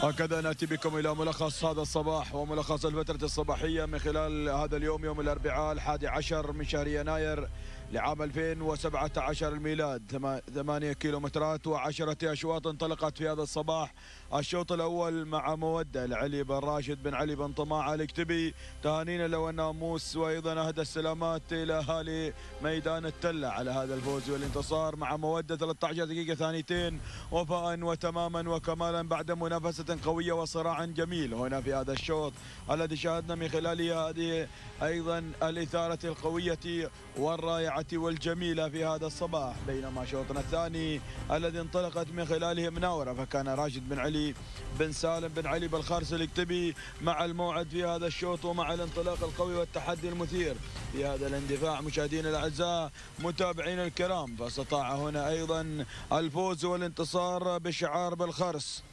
هكذا نأتي بكم إلى ملخص هذا الصباح وملخص الفترة الصباحية من خلال هذا اليوم، يوم الأربعاء 11 من شهر يناير لعام 2017 الميلاد. 8 كيلومترات و10 أشواط انطلقت في هذا الصباح. الشوط الأول مع مودة لعلي بن راشد بن علي بن طماع الكتبي، تهانينا له الناموس، وأيضا أهدى السلامات إلى أهالي ميدان التلة على هذا الفوز والانتصار مع مودة. 13 دقيقة ثانيتين وفاء وتماما وكمالا بعد منافسة قوية وصراع جميل هنا في هذا الشوط الذي شاهدنا من خلاله هذه أيضا الإثارة القوية والرائعة والجميلة في هذا الصباح. بينما شوطنا الثاني الذي انطلقت من خلاله مناورة، فكان راشد بن علي بن سالم بن علي بالخارس الكتبي مع الموعد في هذا الشوط ومع الانطلاق القوي والتحدي المثير في هذا الاندفاع. مشاهدينا الأعزاء متابعينا الكرام، فاستطاع هنا أيضا الفوز والانتصار بشعار بالخرس.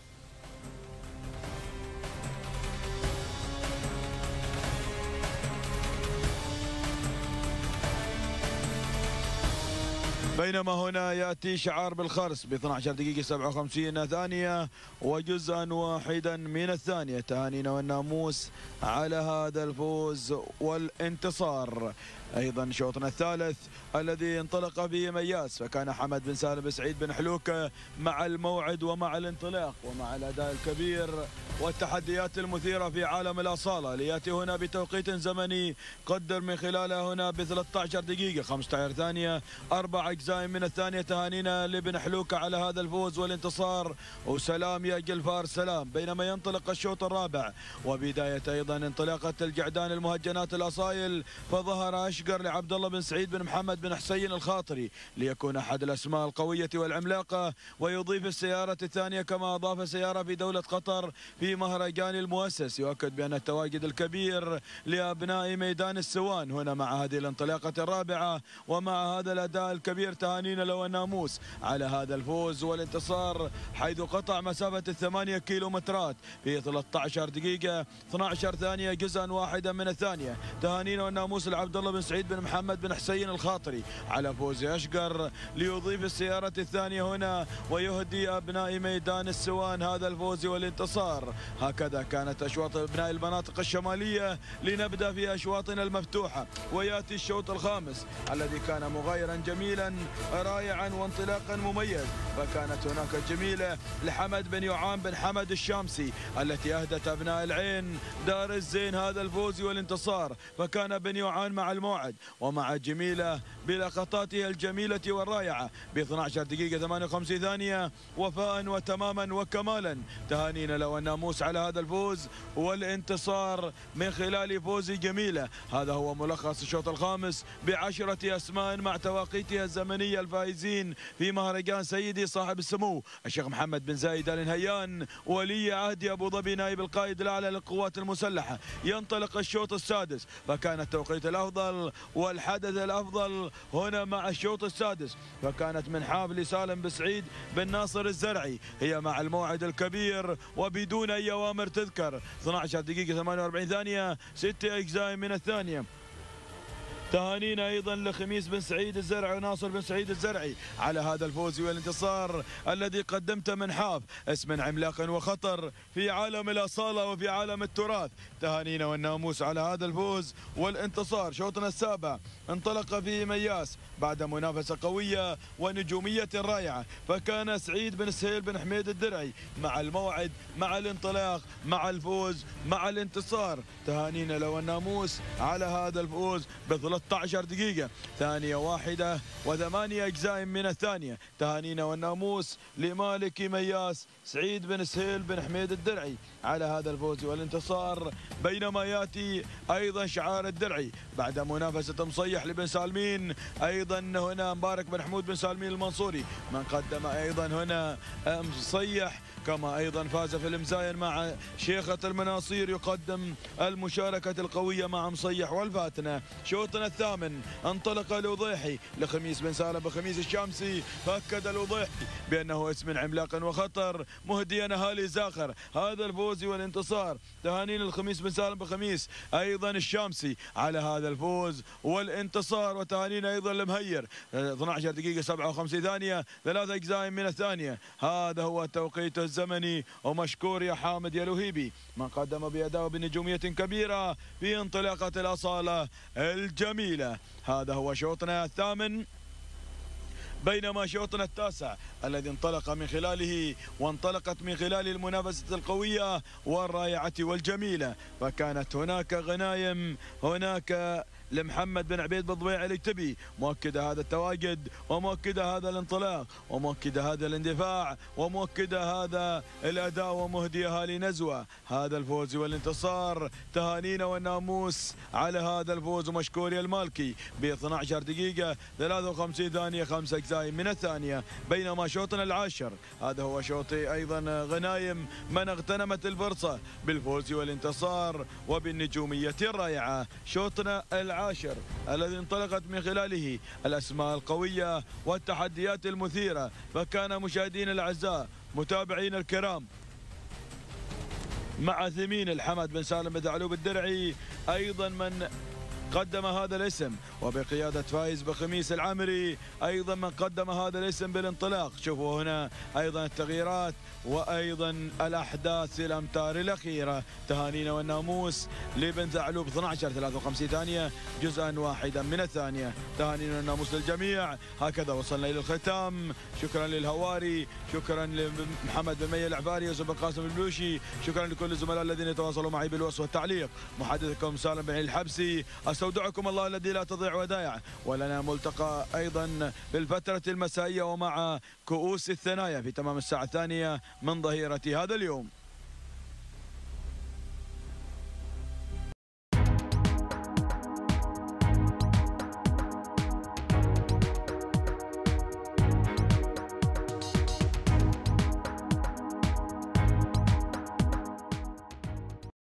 بينما هنا يأتي شعار بالخرس ب 12 دقيقة 57 ثانية وجزءا واحدا من الثانية. تهانينا والناموس على هذا الفوز والانتصار. أيضا شوطنا الثالث الذي انطلق به مياس، فكان حمد بن سالم بن سعيد بن حلوكة مع الموعد ومع الانطلاق ومع الأداء الكبير والتحديات المثيرة في عالم الأصالة، ليأتي هنا بتوقيت زمني قدر من خلاله هنا ب 13 دقيقة 15 ثانية 4 أجزاء من الثانية. تهانينا لبن حلوكة على هذا الفوز والانتصار، وسلام يا جلفار سلام. بينما ينطلق الشوط الرابع وبداية أيضا انطلاقة الجعدان المهجنات الأصايل، فظهر أشقر لعبد الله بن سعيد بن محمد بن حسين الخاطري ليكون أحد الأسماء القوية والعملاقة، ويضيف السيارة الثانية كما أضاف سيارة في دولة قطر في مهرجان المؤسس، يؤكد بأن التواجد الكبير لأبناء ميدان السوان هنا مع هذه الانطلاقة الرابعة ومع هذا الأداء الكبير. تهانينا له الناموس على هذا الفوز والانتصار، حيث قطع مسافة 8 كيلومترات في 13 دقيقة 12 ثانية جزءا واحدا من الثانية. تهانينا والناموس لعبد الله بن سعيد بن محمد بن حسين الخاطري على فوز أشقر ليضيف السيارة الثانية هنا ويهدي أبناء ميدان السوان هذا الفوز والانتصار. هكذا كانت أشواط أبناء المناطق الشمالية. لنبدأ في أشواطنا المفتوحة ويأتي الشوط الخامس الذي كان مغايرا جميلا رائعا وانطلاقا مميز. فكانت هناك جميلة لحمد بن يعان بن حمد الشامسي التي أهدت أبناء العين دار الزين هذا الفوز والانتصار. فكان بن يعان مع الموعد ومع جميلة بلقطاته الجميلة والرائعة ب 12 دقيقة 58 ثانية وفاء وتماما وكمالا. تهانينا له الناموس على هذا الفوز والانتصار من خلال فوز جميلة. هذا هو ملخص الشوط الخامس ب10 أسماء مع تواقيتها الزمنية الفائزين في مهرجان سيدي صاحب السمو الشيخ محمد بن زايد آل نهيان ولي عهد أبو ظبي نائب القائد الأعلى للقوات المسلحة. ينطلق الشوط السادس، فكان التوقيت الأفضل والحدث الأفضل هنا مع الشوط السادس، فكانت من حافل سالم بن سعيد بن ناصر الزرعي هي مع الموعد الكبير وبدون أي أوامر تذكر. 12 دقيقة 48 ثانية 6 أجزاء من الثانية. تهانينا أيضا لخميس بن سعيد الزرعي وناصر بن سعيد الزرعي على هذا الفوز والانتصار الذي قدمت من حاف اسم عملاق وخطر في عالم الأصالة وفي عالم التراث. تهانينا والناموس على هذا الفوز والانتصار. شوطنا السابع انطلق فيه مياس بعد منافسة قوية ونجومية رائعة، فكان سعيد بن سهيل بن حميد الدرعي مع الموعد مع الانطلاق مع الفوز مع الانتصار. تهانينا له والناموس على هذا الفوز ب 13 دقيقة ثانية واحدة و8 أجزاء من الثانية. تهانينا والناموس لمالك مياس سعيد بن سهيل بن حميد الدرعي على هذا الفوز والانتصار. بينما يأتي أيضا شعار الدرعي بعد منافسة مصيح لبن سالمين، أيضا هنا مبارك بن حمود بن سالمين المنصوري من قدم أيضا هنا مصيح، كما أيضا فاز في المزاين مع شيخة المناصير يقدم المشاركة القوية مع مصيح والفاتنة. شوطنا الثامن انطلق الوضيحي لخميس بن سالم بخميس الشامسي، فأكد الوضيحي بأنه اسم عملاق وخطر، مهديا أهالي زاخر هذا الفوز والانتصار. تهانينا الخميس بن سالم بخميس أيضا الشامسي على هذا الفوز والانتصار، وتهانينا أيضا لمهير 12 دقيقة 57 ثانية 3 أجزاء من الثانية. هذا هو التوقيت الزمني، ومشكور يا حامد يا لهيبي من قدم بأداء بنجومية كبيرة في انطلاقة الأصالة الجميلة. هذا هو شوطنا الثامن، بينما شوطنا التاسع الذي وانطلقت من خلاله المنافسة القوية والرائعة والجميلة، فكانت هناك غنايم هناك لمحمد بن عبيد بالضبيع الكتبي، مؤكدة هذا التواجد ومؤكدة هذا الانطلاق ومؤكدة هذا الاندفاع ومؤكدة هذا الأداء ومهدية اهالي نزوة هذا الفوز والانتصار. تهانينا والناموس على هذا الفوز، ومشكوري المالكي ب 12 دقيقة 53 ثانية 5 أجزاء من الثانية. بينما شوطنا العاشر هذا هو شوطي أيضا غنايم من اغتنمت الفرصة بالفوز والانتصار وبالنجومية الرائعة. شوطنا العاشر الذي انطلقت من خلاله الأسماء القوية والتحديات المثيرة، فكان مشاهدين الأعزاء متابعين الكرام مع ثمين الحمد بن سالم بن ثعلوب الدرعي أيضا من قدم هذا الاسم، وبقيادة فايز بخميس العامري أيضا من قدم هذا الاسم بالانطلاق. شوفوا هنا أيضا التغييرات وأيضا الأحداث الأمتار الأخيرة. تهانينا والناموس لبن ثعلوب 12 53 ثانية جزءا واحدا من الثانية. تهانينا والناموس للجميع. هكذا وصلنا إلى الختام. شكرا للهواري، شكرا لمحمد بن مي العفاري، يوسف بن قاسم البلوشي، شكرا لكل الزملاء الذين يتواصلوا معي بالوصف والتعليق. محدثكم سالم بن علي الحبسي، استودعكم الله الذي لا تضيع ودائعه، ولنا ملتقى ايضا بالفتره المسائيه ومع كؤوس الثنايا في تمام الساعه الثانيه من ظهيره هذا اليوم.